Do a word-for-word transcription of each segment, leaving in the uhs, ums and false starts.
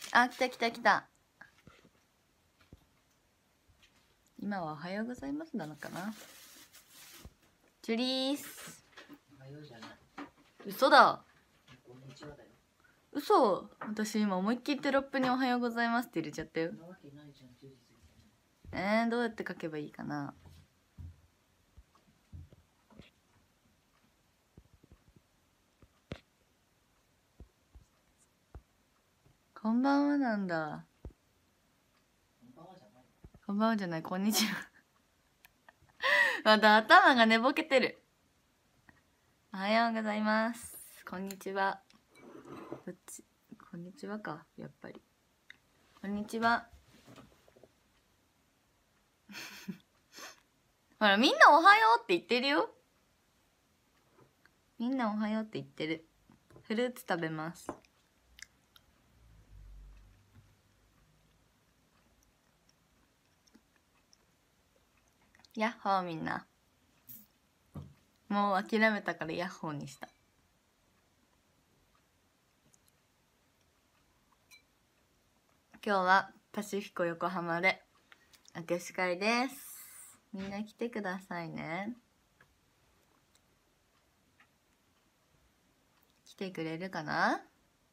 あ、来た来た来た。今はおはようございますなのかな。チュリース。 おはようじゃない。 嘘だ。 こんにちはだよ。 嘘。私今思いっきりテロップにおはようございますって入れちゃったよ。 そんなわけないじゃん、じゅうじ過ぎてね。 えー、どうやって書けばいいかな。こんばんはなんだ。 こんばんはじゃない。 こんばんはじゃない、こんにちは。まだ頭が寝ぼけてる。おはようございます。こんにちは。どっち？こんにちはか、やっぱり。こんにちは。ほら、みんなおはようって言ってるよ。みんなおはようって言ってる。フルーツ食べます。ヤッホーみんな。もう諦めたからヤッホーにした。今日はパシフィコ横浜で握手会です。みんな来てくださいね。来てくれるかな？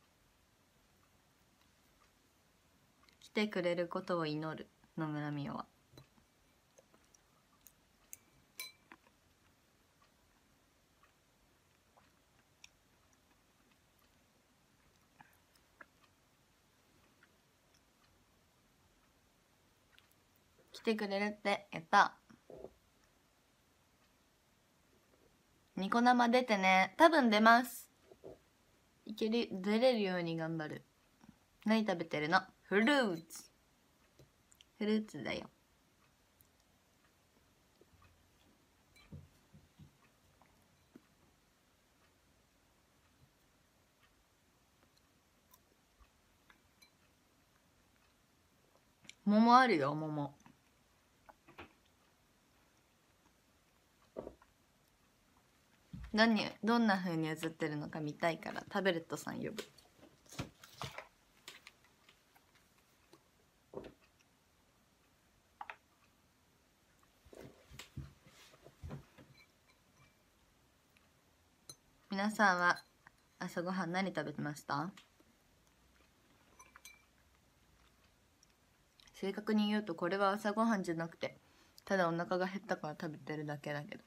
来てくれることを祈る野村美桜は。来てくれるってやった。ニコ生出てね。多分出ます。いける、出れるように頑張る。何食べてるの？フルーツ。フルーツだよ。桃あるよ、桃。何、どんな風に映ってるのか見たいからタブレットさん呼ぶ。皆さんは朝ごはん何食べてました？正確に言うとこれは朝ごはんじゃなくてただお腹が減ったから食べてるだけだけど。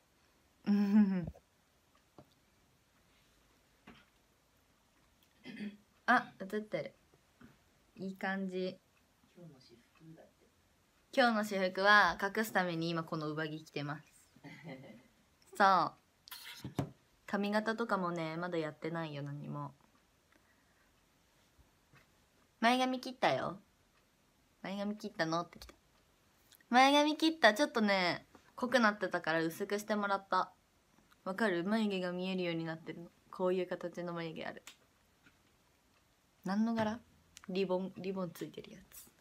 あ、映ってる。いい感じ。 今日の私服だって。 今日の私服は隠すために今この上着着てます。そう、髪型とかもねまだやってないよ。何も。前髪切ったよ。前髪切ったのってきた。前髪切った。ちょっとね濃くなってたから薄くしてもらった。わかる？眉毛が見えるようになってるの。こういう形の眉毛ある。何の柄？リボン、リボンついてるやつ。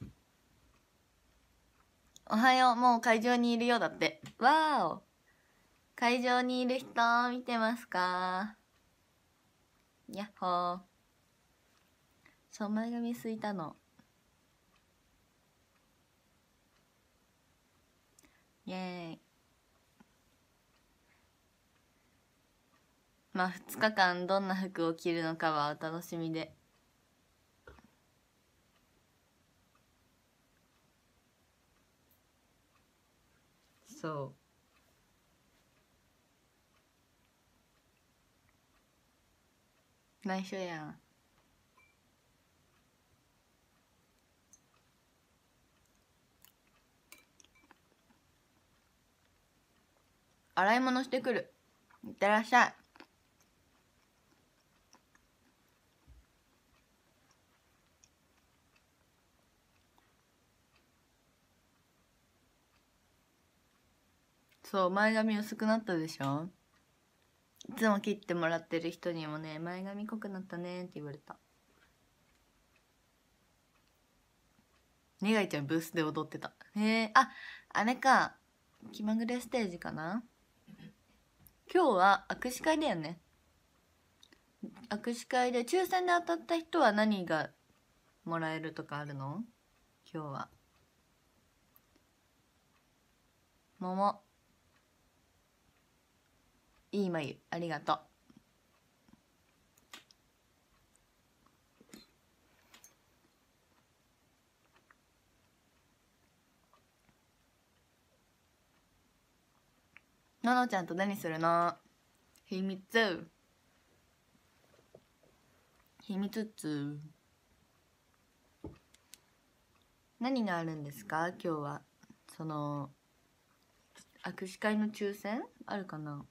おはよう。もう会場にいるようだって。わーお。会場にいる人見てますか？やっほー。そう、前髪すいたの。イエーイ。まあふつかかんどんな服を着るのかはお楽しみで。そう。内緒やん。洗い物してくる。いってらっしゃい。そう、前髪薄くなったでしょ。いつも切ってもらってる人にもね、前髪濃くなったねって言われた。ねがいちゃんブースで踊ってた。へえ、あ、あれか。気まぐれステージかな。今日は握手会だよね。握手会で抽選で当たった人は何がもらえるとかあるの？今日は。桃いい眉ありがとう。ののちゃんと何するの？秘密秘密っつ何があるんですか今日は。その握手会の抽選あるかな？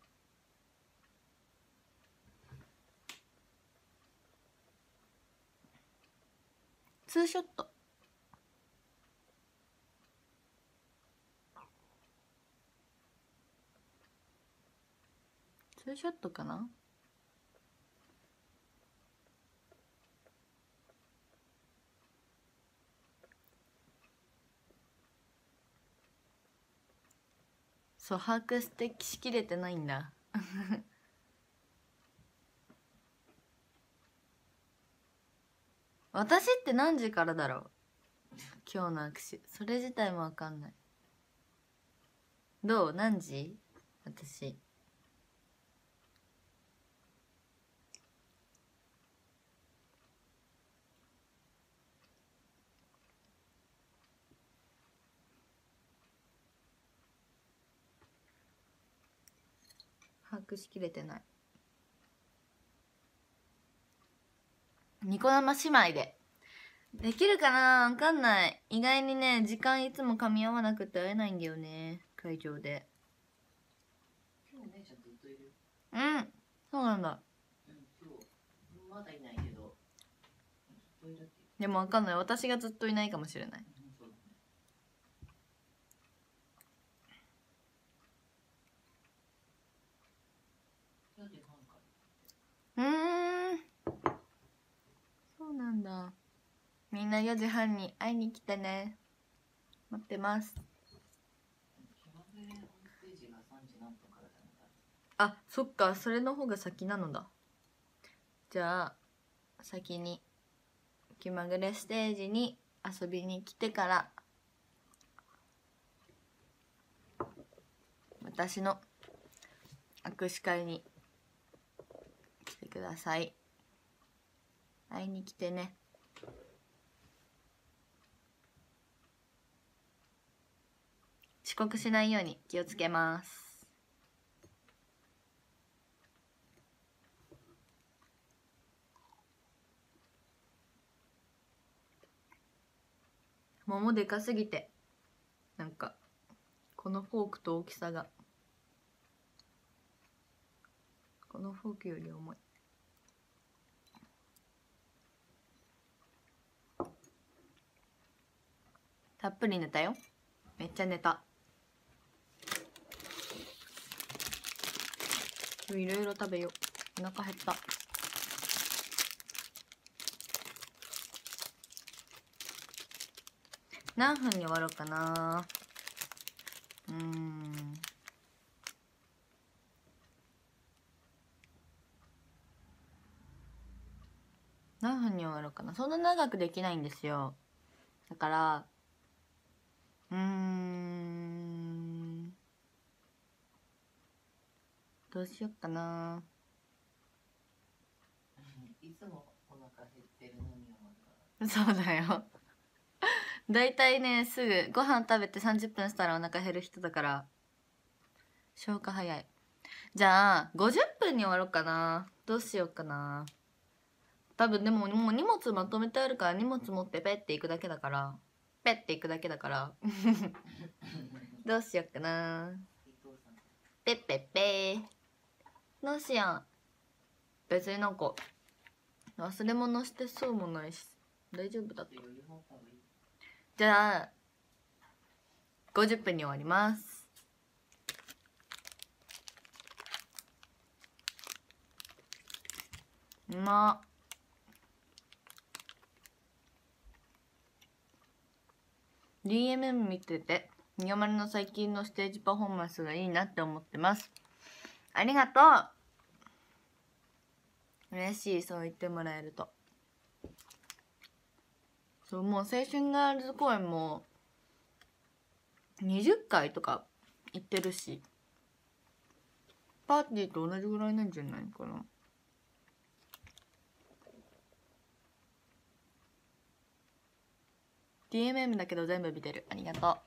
ツーショットツーショットかな？そう把握してしきれてないんだ私って何時からだろう今日の握手。それ自体も分かんない。どう？何時？私把握しきれてない。ニコ生姉妹でできるかな？分かんない。意外にね時間いつも噛み合わなくて会えないんだよね会場で。 今日姉ちゃんずっといる。 うんそうなんだ。 うん、今日まだいないけどずっといるって。 でも分かんない。私がずっといないかもしれない。 うん、そうだね。よじはんからうーんそうなんだ。みんなよじはんに会いに来てね。待ってます。 気まぐれホームページがさんじ何分からじゃなかった。 あそっかそれの方が先なのだ。じゃあ先に気まぐれステージに遊びに来てから私の握手会に来てください。会いに来てね。遅刻しないように気をつけます。桃でかすぎてなんかこのフォークと大きさがこのフォークより重い。たっぷり寝たよ。めっちゃ寝た。いろいろ食べよう。お腹減った。何分に終わろうかな。うーん何分に終わろうかな。そんな長くできないんですよ。だからうーんどうしよっかな。 いつもお腹減ってるのにはそうだよだいたいねすぐご飯食べてさんじゅっぷんしたらお腹減る人だから消化早い。じゃあごじゅっぷんに終わろうかな。どうしようかな。多分でももう荷物まとめてあるから荷物持ってペッて行くだけだからペッて行くだけだからどうしようかな。ペッペッペーどうしよう。別になんか忘れ物してそうもないし大丈夫だった。じゃあごじゅっぷんに終わります。うまっ。ディーエムエム 見ててにがまるの最近のステージパフォーマンスがいいなって思ってます。ありがとう。嬉しいそう言ってもらえると。 そう、もう青春ガールズ公演もにじゅっかいとか行ってるし、パーティーと同じぐらいなんじゃないかな。ディーエムエム だけど全部見てる。ありがとう。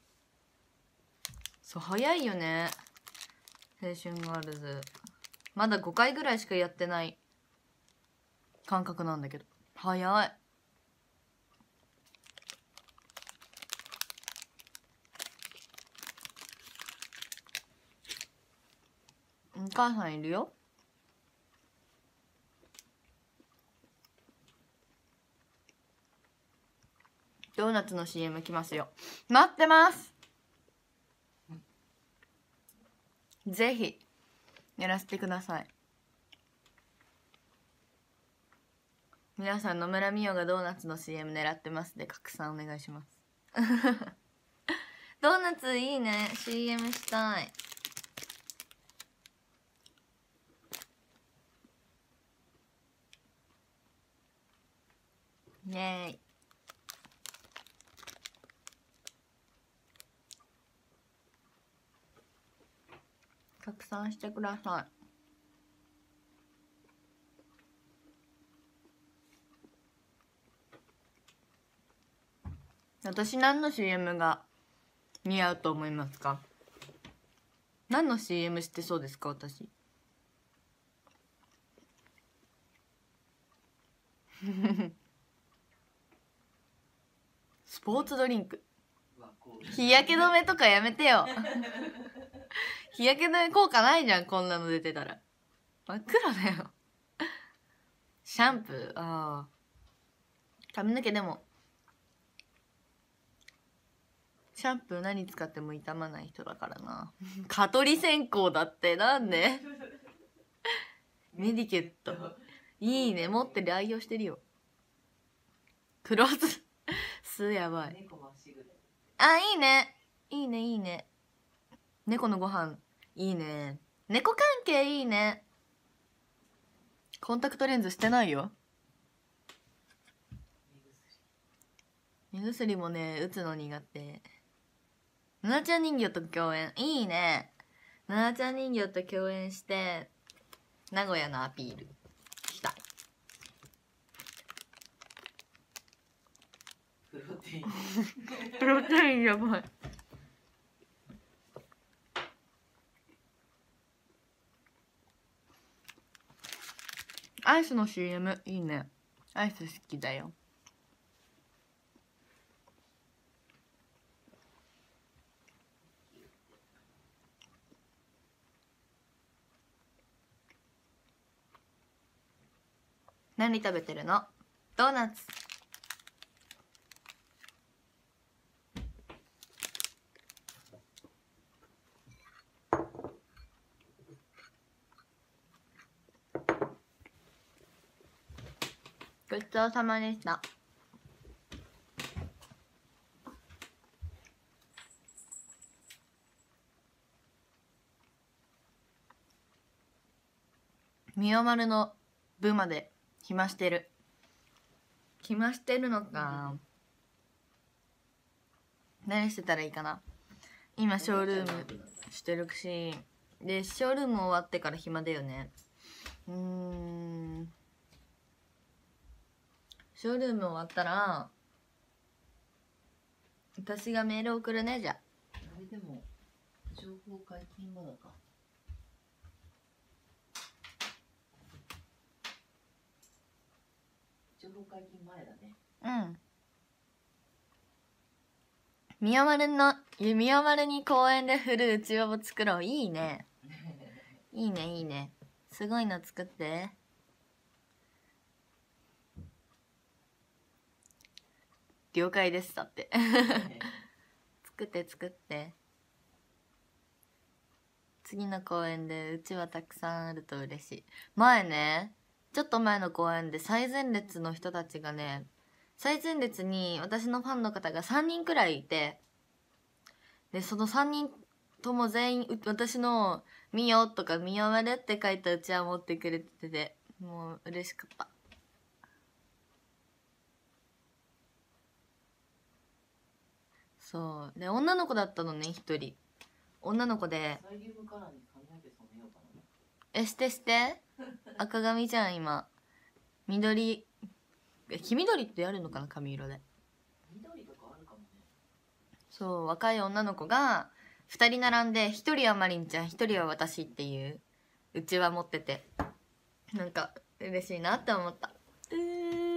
そう、早いよね、青春ガールズ。まだごかいぐらいしかやってない感覚なんだけど、早い。お母さんいるよ。ドーナツの シーエム 来ますよ。待ってます。ぜひやらせてください。皆さん、野村美桜がドーナツの シーエム 狙ってますで拡散お願いしますドーナツいいね、 シーエム したい。イエーイ。拡散してください。私何の シーエム が似合うと思いますか？何の シーエム してそうですか？私スポーツドリンク、日焼け止めとかやめてよ日焼け止め効果ないじゃん、こんなの出てたら。真っ黒だよシャンプー、ああ、髪の毛でもシャンプー何使っても傷まない人だからな蚊取り線香だって。なんでメディケットいいね、持ってる、愛用してるよ。クローズすやばい。あ、いいねいいねいいね。猫のご飯いいね。猫関係いいね。コンタクトレンズしてないよ。目薬もね、打つの苦手。ななちゃん人形と共演いいね。ななちゃん人形と共演して名古屋のアピールしたい。 プロテインプロテインやばい。アイスの シーエム いいね。アイス好きだよ。何食べてるの？ドーナツ。ごちそうさまでした。みおまるの部まで暇してる。暇してるのか。何してたらいいかな。今ショールームしてるし、でショールーム終わってから暇だよね。うーん、ショールーム終わったら私がメール送るね。じゃああれでも情報解禁まだか。情報解禁前だね。 うん。みやまるのみやまるに公園で振るうちわを作ろう。いいねいいねいいね。すごいの作って。了解です。だって作って作って。次の公演でうちわたくさんあると嬉しい。前ね、ちょっと前の公演で最前列の人たちがね、最前列に私のファンの方がさんにんくらいいて、でそのさんにんとも全員私の「みよ」とか「みよまる」って書いたうちわ持ってくれてて、もう嬉しかった。 そうで女の子だったのね、一人女の子で。 サイリウムカラーに髪の毛染めようかな。 え、してして赤髪じゃん今。緑え黄緑ってやるのかな、髪色で。 緑とかあるかもね。 そう若い女の子がふたり並んで、ひとりはマリンちゃん、ひとりは私っていううちわ持ってて、なんか嬉しいなって思った。うー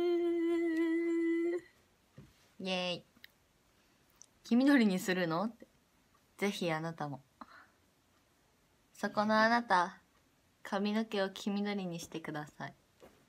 イエーイ。黄緑にするのって。ぜひあなたも、そこのあなた、髪の毛を黄緑にしてください。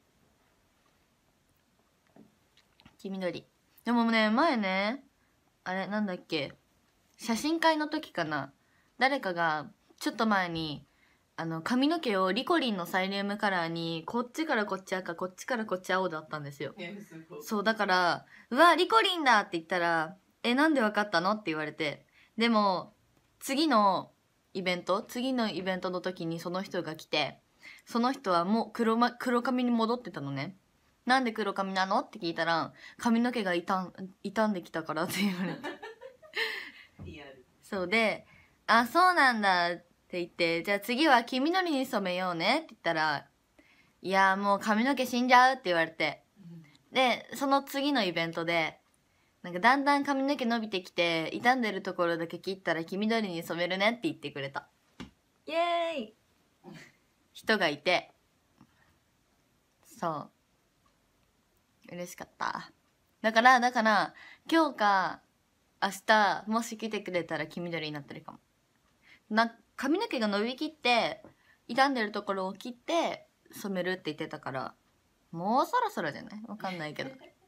黄緑。でもね、前ね、あれなんだっけ、写真会の時かな、誰かがちょっと前にあの髪の毛をリコリンのサイリウムカラーに、こっちからこっち赤、こっちからこっち青だったんですよ。 えすごい。 そうだから、うわリコリンだって言ったら、えなんでわかったのって言われて、でも次のイベント次のイベントの時にその人が来て、その人はもう黒、ま、黒髪に戻ってたのね。なんで黒髪なのって聞いたら、髪の毛が傷ん傷んできたからって言われてリアル。 そうで、あそうなんだって言って、じゃあ次は黄緑に染めようねって言ったら、いやもう髪の毛死んじゃうって言われて、でその次のイベントで、なんかだんだん髪の毛伸びてきて、傷んでるところだけ切ったら黄緑に染めるねって言ってくれたイエーイ人がいて、そう嬉しかった。だからだから今日か明日もし来てくれたら黄緑になってるかもな。髪の毛が伸びきって傷んでるところを切って染めるって言ってたから、もうそろそろじゃない？わかんないけど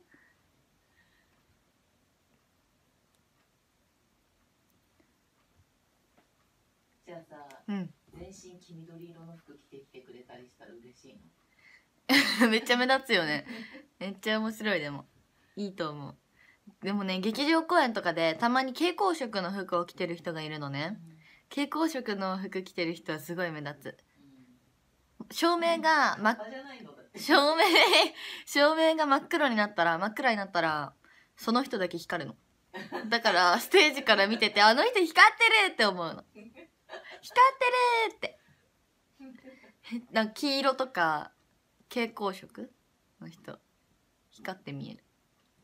じゃあさ、 うん全身黄緑色の服着てきてくれたりしたら嬉しいの？ めっちゃ目立つよね。めっちゃ面白い。でもいいと思う。でもね、劇場公演とかでたまに蛍光色の服を着てる人がいるのね。蛍光色の服着てる人はすごい目立つ。照明が真っ照明照明が真っ黒になったら真っ暗になったらその人だけ光るの。だからステージから見てて、あの人光ってるって思うの。光ってるってなんか黄色とか蛍光色の人光って見える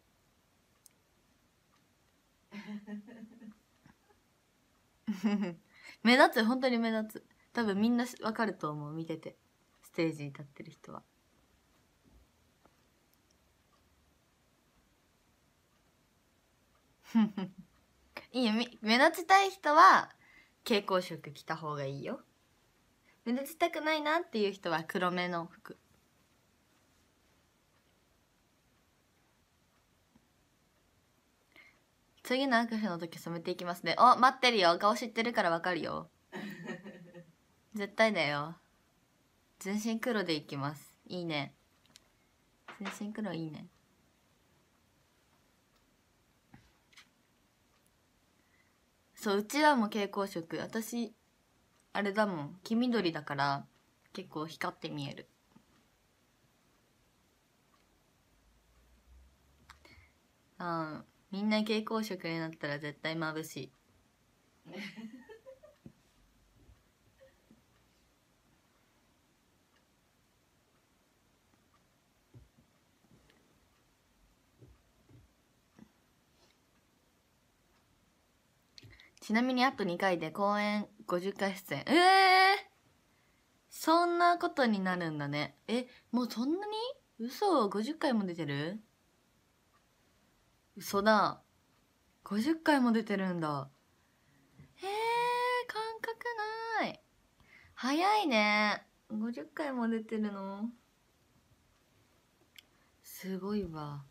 目立つ、本当に目立つ。多分みんなわかると思う、見てて。ステージに立ってる人は。いいよ、目立ちたい人は蛍光色着た方がいいよ。目立ちたくないなっていう人は黒めの服。次の握手の時染めていきますね。お、待ってるよ。顔知ってるからわかるよ。絶対だよ。全身黒でいきます。いいね。全身黒いいね。そう、うちはもう蛍光色。私あれだもん、黄緑だから結構光って見える。ああ、みんな蛍光色になったら絶対眩しい。ちなみにあとにかいで公演ごじゅっかい出演。ええー、そんなことになるんだね。え、もうそんなに？嘘、ごじゅっかいも出てる？嘘だ。ごじゅっかいも出てるんだ。へえー、感覚ない。早いね。ごじゅっかいも出てるのすごいわ。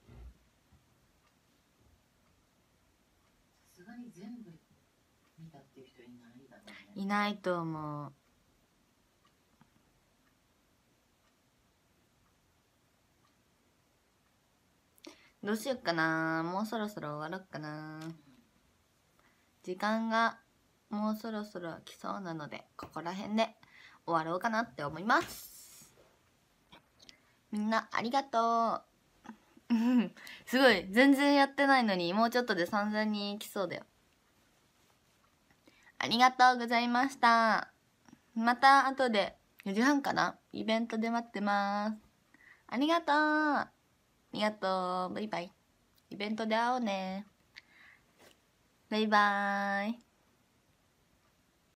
さすがに全部見たっていう人いないだろうね。 いないと思う。どうしよっかな。もうそろそろ終わろっかな。時間がもうそろそろ来そうなので、ここら辺で終わろうかなって思います。みんなありがとう。 うんすごい全然やってないのにもうちょっとでさんぜんにんいきそうだよ。ありがとうございました。また後でよじはんかな、イベントで待ってます。ありがとうありがとう、バイバイ。イベントで会おうね。バイバーイ。